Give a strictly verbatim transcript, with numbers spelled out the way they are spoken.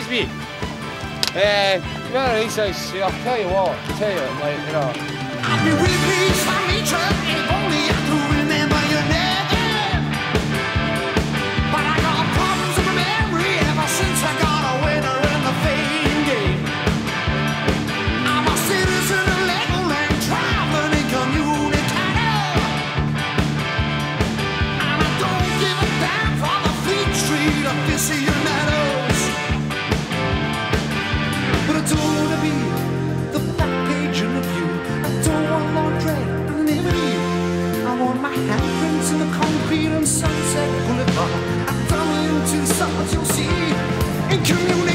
to be. Uh, yeah, he says, I'll tell you what, I'll tell you, like, you know. I'd be really pleased if I meet you, if only I could remember your name. But I got problems with my memory ever since I got a winner in the fame game. I'm a citizen of Legoland, traveling incommunicado. And I don't give a damn for the Fleet Street aficionados. But I don't want to be the back page in the view. I don't want Lord Dread anonymity. I want my handprints in the concrete on Sunset Boulevard. I tunnel into the stars you'll see in community.